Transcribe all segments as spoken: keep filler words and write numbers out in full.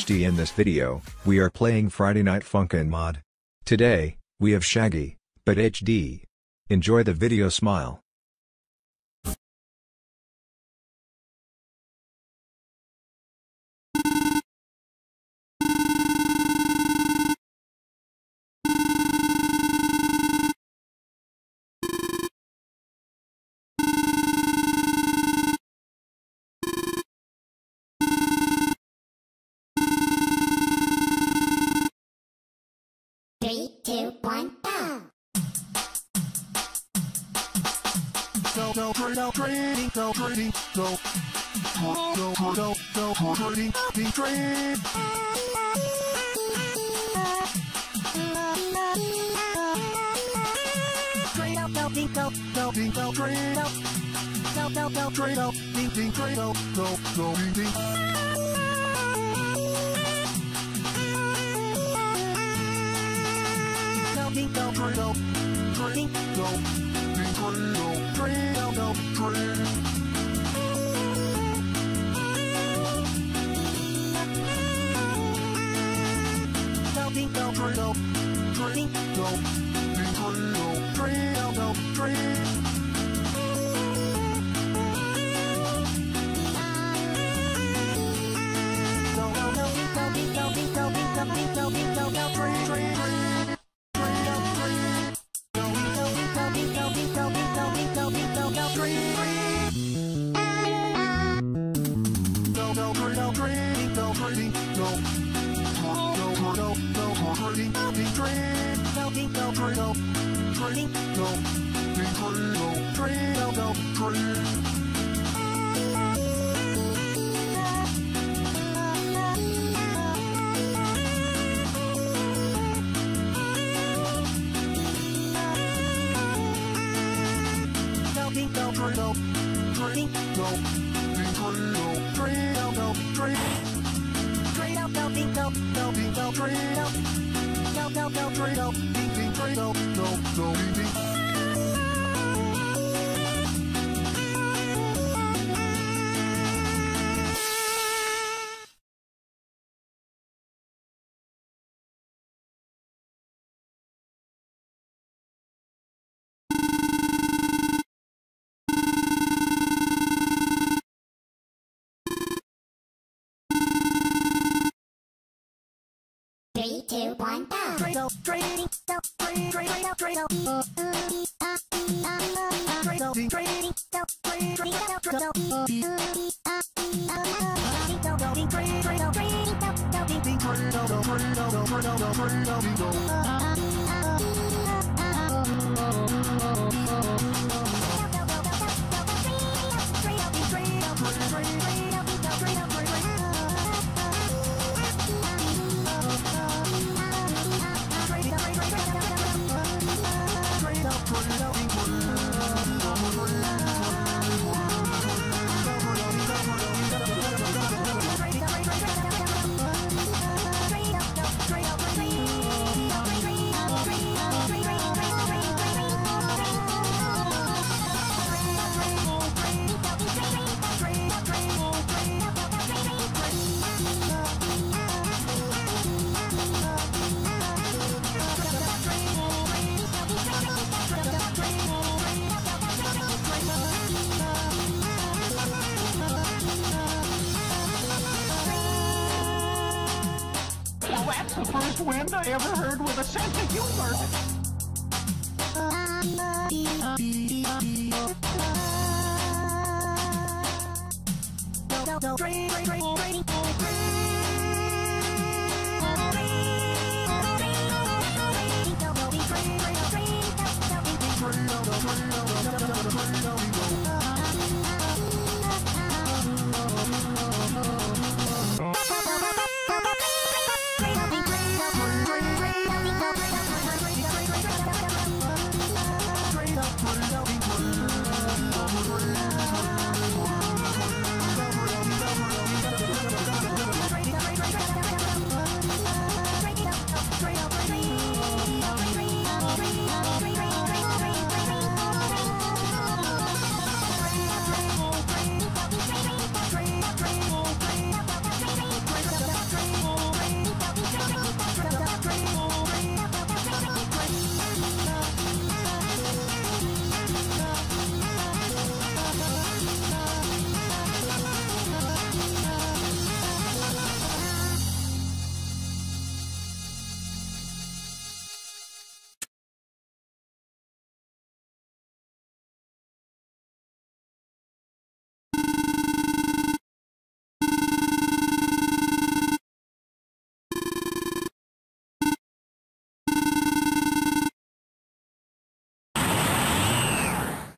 TimHD. In this video, we are playing Friday Night Funkin Mod. Today, we have Shaggy, but H D. Enjoy the video, smile. Three, two, one, go! Go, go, go, trading, go, trading, go. Go, go, go, go, go, trading, be trade. Trade out, go, ding, go, go, ding, go, trade out. Go, go, go, trade out, ding, ding, trade out, go, go, ding, ding. Go, trade out, trading, go, ding, trade out, trade out, go, trade. Go, ding, go, trade out, trading, go, ding, trade out, trade out, go, trade. Go, go, go, go, ding, go, ding, go, ding, go, ding, go, ding, go, go, trade, trade, trade. Three, two, one, go! Trade-o, trading, go, trade, trade, trade, trade-o. Trade-o, trading, go, trade, trade, trade-o. Go, go, ding, trade, trade-o, trading, go, go, ding, ding, trade-o, go, trade-o, go, trade-o, go, trade-o, ding, go. The first wind I ever heard with a sense of humor. Go, go, trade, trade, trade, trading,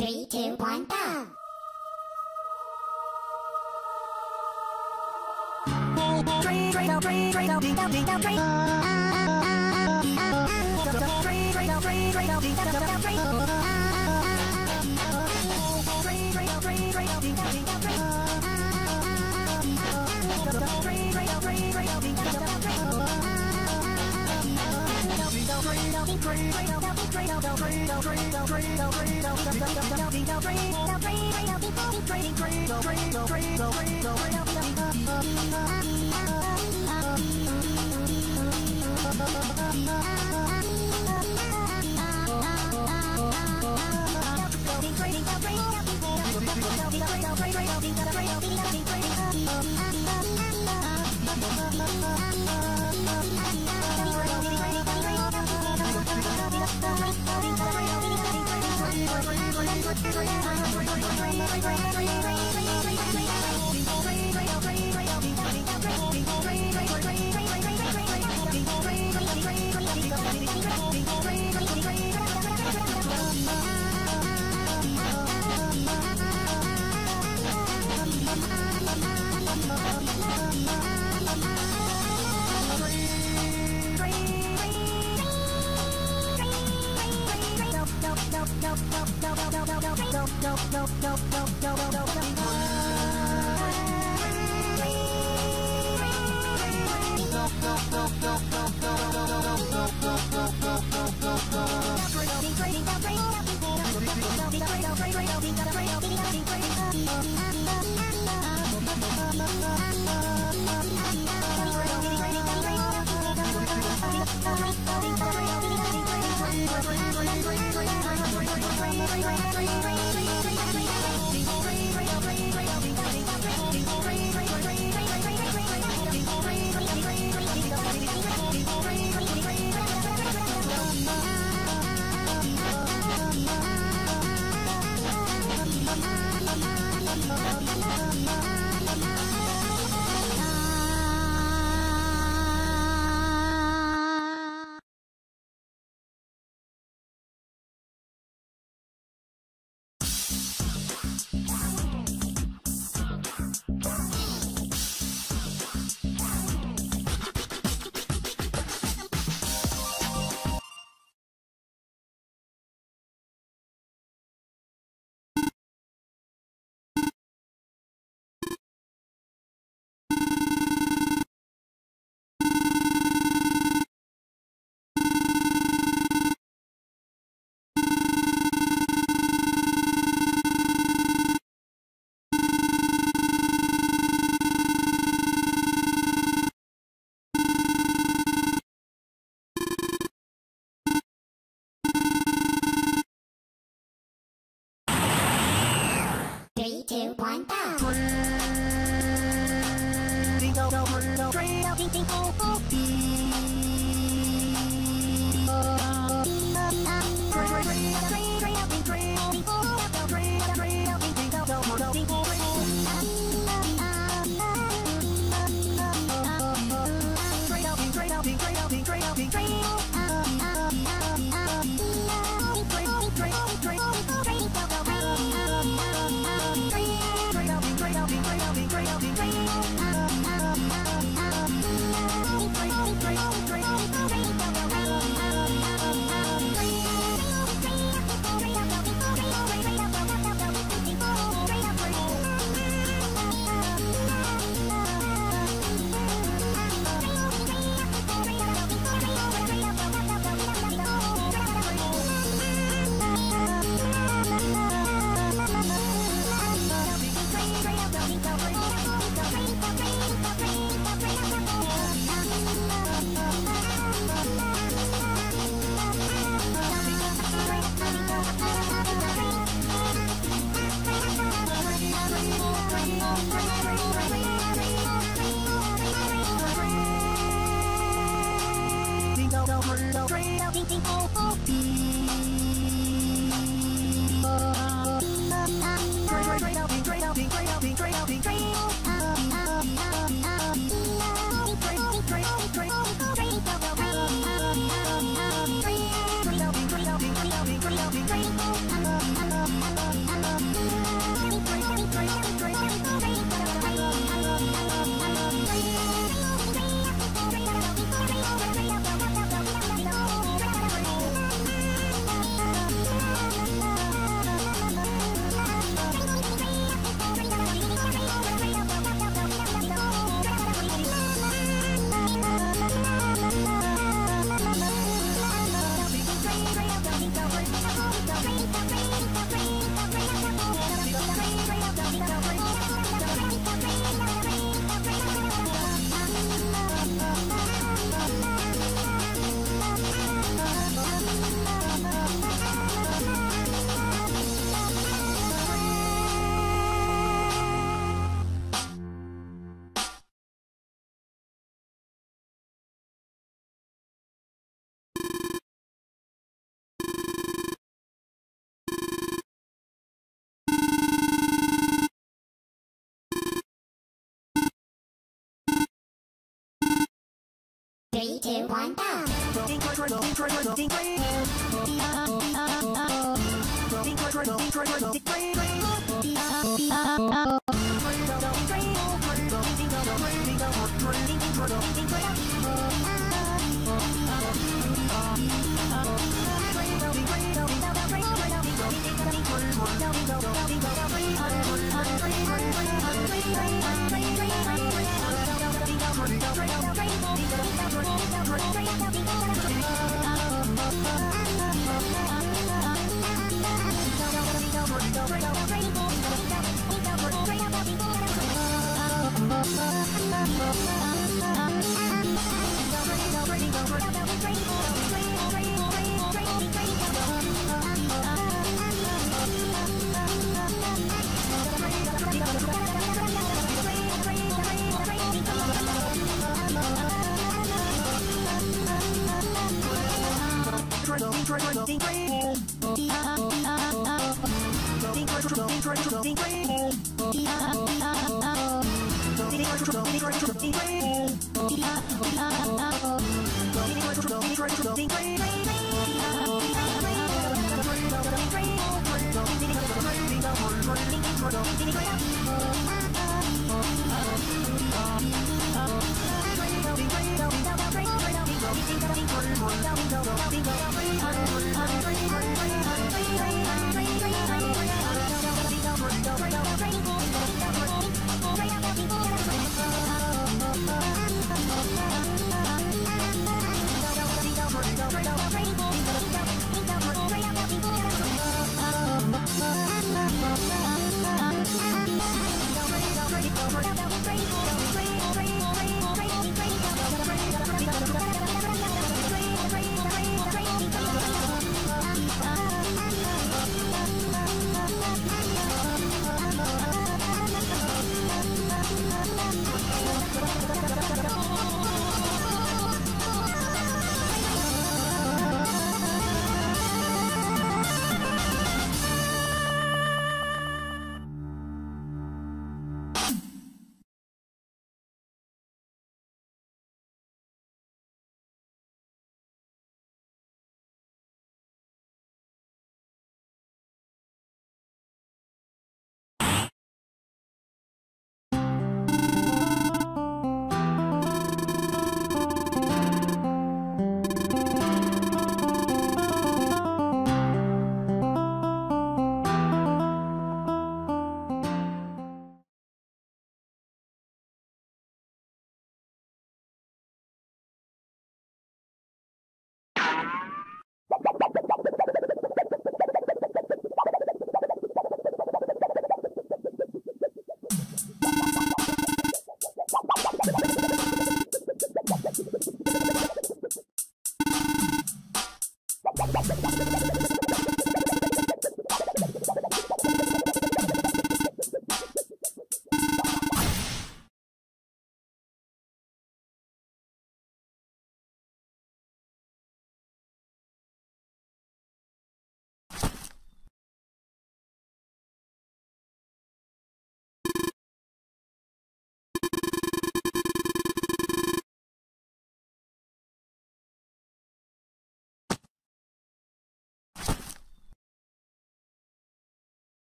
Three, two, one, go! Train, train, out, train, train, out, ding, out, ding, out, train. Train, train, out, train, train, out, ding, out, out, out, train. Train, train, out, train, train, out, ding, out, ding, out, train. Train, train, out, train, train, out, ding, out, out, out, train. Train, out, train, train, out, out, train, out, out, train, out, train, out, train, out, train, out, out, out, ding, out, train, out, train, train, out, ding, out, train, train, out, train, out, train, out, train, out, train, out, ding, out, Three, two, one, go! Ding, go, go, train, go, train, out, ding, ding, oh, oh, ding. Train, train, train, out, train, train, out, ding, train, oh, ding, oh, out, out, train, out, train, out, ding, ding, go, go, go, ding, oh, train. Train, out, ding, train, out, ding, train, out, ding, train, out, ding, train, oh. Train, Three, two, one, go!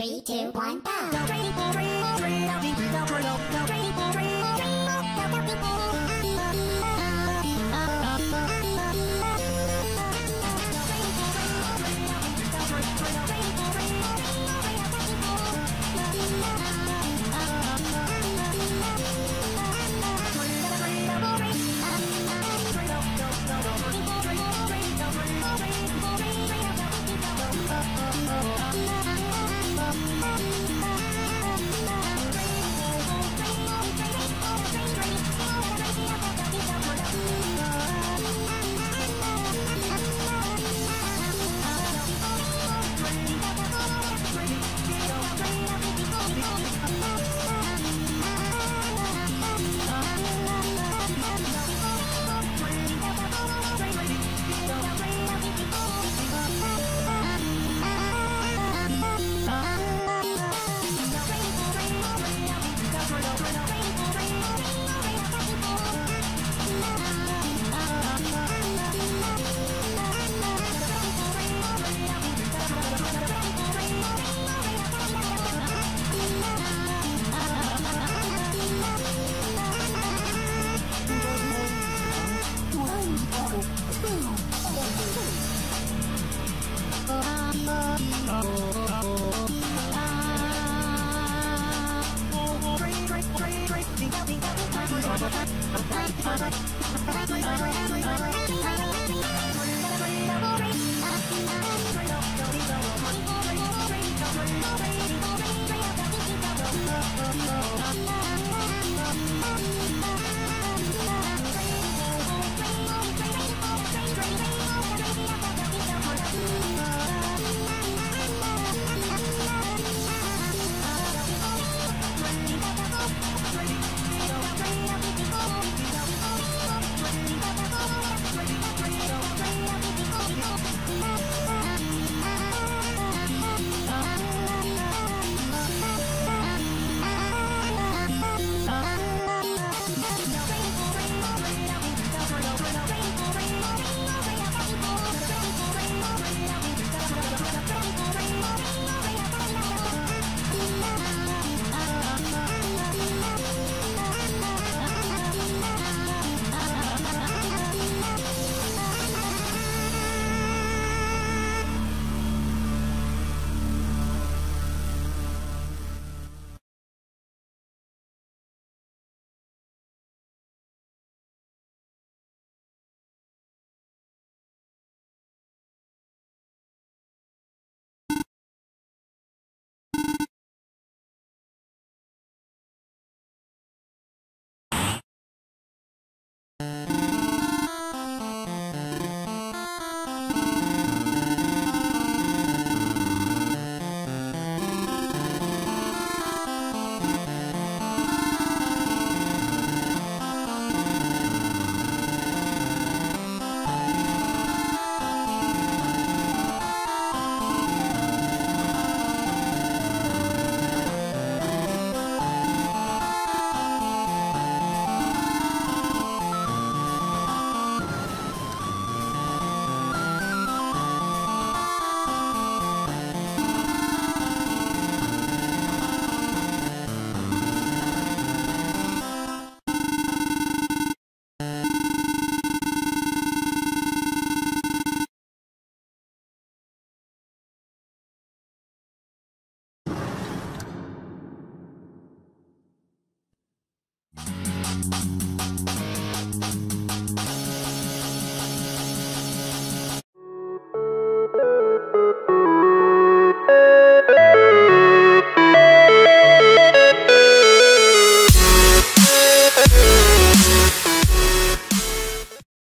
Three, two, one, go. Bye.